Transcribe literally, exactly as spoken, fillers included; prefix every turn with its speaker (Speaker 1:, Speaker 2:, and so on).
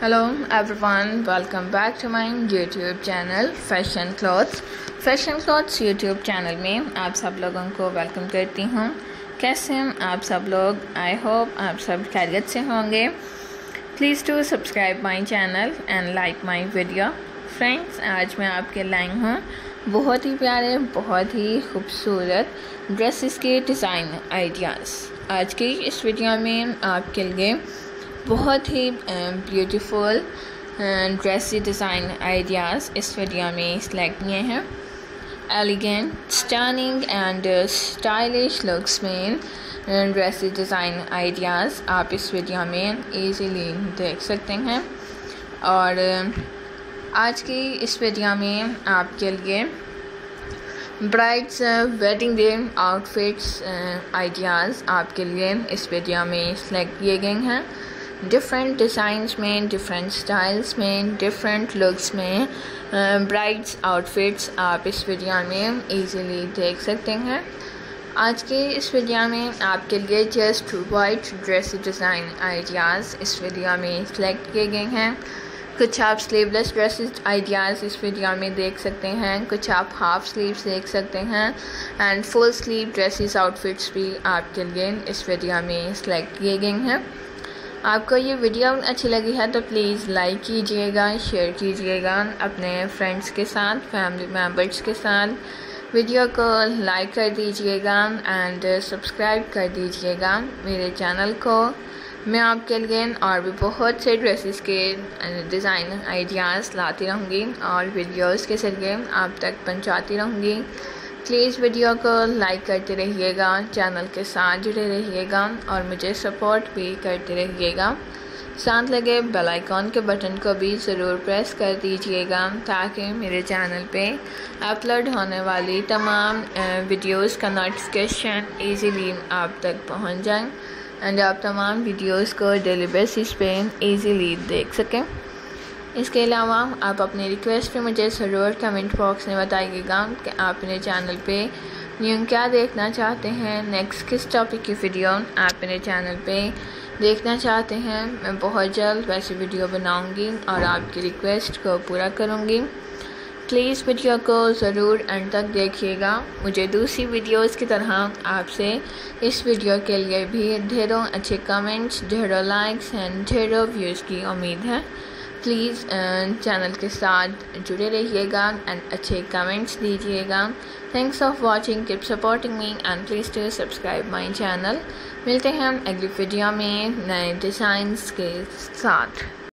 Speaker 1: Hello everyone, welcome back to my YouTube channel fashion clothes fashion clothes YouTube channel में आप सब लोगों को वेलकम करती हूँ। कैसे हैं आप सब लोग? आई होप आप सब खैरियत से होंगे। Please to subscribe my channel and like my video. Friends, आज मैं आपके लाई हूँ बहुत ही प्यारे, बहुत ही खूबसूरत ड्रेसेस के डिज़ाइन आइडियाज़। आज की इस वीडियो में आपके लिए बहुत ही ब्यूटीफुल ड्रेसी डिज़ाइन आइडियाज़ इस वीडियो में सिलेक्ट किए हैं। Elegant, stunning and stylish looks में ड्रेसी डिज़ाइन आइडियाज़ आप इस वीडियो में इजीली देख सकते हैं। और आज की इस वीडियो में आपके लिए brides wedding day outfits ideas आपके लिए इस वीडियो में सिलेक्ट किए गए हैं। डिफरेंट डिज़ाइंस में, डिफरेंट स्टाइल्स में, डिफरेंट लुक्स में ब्राइड्स आउटफिट्स आप इस वीडियो में इजीली देख सकते हैं। आज के इस वीडियो में आपके लिए just white dress design ideas इस वीडियो में सिलेक्ट किए गए हैं। कुछ आप स्लीवलेस ड्रेसेस आइडियाज़ इस वीडियो में देख सकते हैं, कुछ आप हाफ स्लीव्स देख सकते हैं and full sleeve dresses outfits भी आपके लिए इस वीडियो में सिलेक्ट किए गए हैं। आपको ये वीडियो अच्छी लगी है तो प्लीज़ लाइक कीजिएगा, शेयर कीजिएगा अपने फ्रेंड्स के साथ, फैमिली मेम्बर्स के साथ। वीडियो को लाइक कर दीजिएगा एंड सब्सक्राइब कर दीजिएगा मेरे चैनल को। मैं आपके लिए और भी बहुत से ड्रेसेस के डिज़ाइन आइडियाज़ लाती रहूँगी और वीडियोस के जरिए आप तक पहुँचाती रहूँगी। प्लीज़ वीडियो को लाइक करते रहिएगा, चैनल के साथ जुड़े रहिएगा और मुझे सपोर्ट भी करते रहिएगा। साथ लगे बेल आइकॉन के बटन को भी ज़रूर प्रेस कर दीजिएगा ताकि मेरे चैनल पे अपलोड होने वाली तमाम वीडियोस का नोटिफिकेशन इजीली आप तक पहुंच जाए एंड आप तमाम वीडियोस को डेली बेसिस पे इजीली देख सकें। इसके अलावा आप अपनी रिक्वेस्ट पे मुझे ज़रूर कमेंट बॉक्स में बताइएगा कि आप मेरे चैनल पे न्यू क्या देखना चाहते हैं, नेक्स्ट किस टॉपिक की वीडियो आप मेरे चैनल पे देखना चाहते हैं। मैं बहुत जल्द वैसी वीडियो बनाऊंगी और आपकी रिक्वेस्ट को पूरा करूंगी। प्लीज़ वीडियो को ज़रूर अंत तक देखिएगा। मुझे दूसरी वीडियोस की तरह आपसे इस वीडियो के लिए भी ढेरों अच्छे कमेंट्स, ढेरों लाइक्स एंड ढेरों व्यूज़ की उम्मीद है। प्लीज़ चैनल के साथ जुड़े रहिएगा एंड अच्छे कमेंट्स दीजिएगा। Thanks for watching, keep supporting me and please to subscribe my channel. मिलते हैं अगली वीडियो में नए डिज़ाइंस के साथ।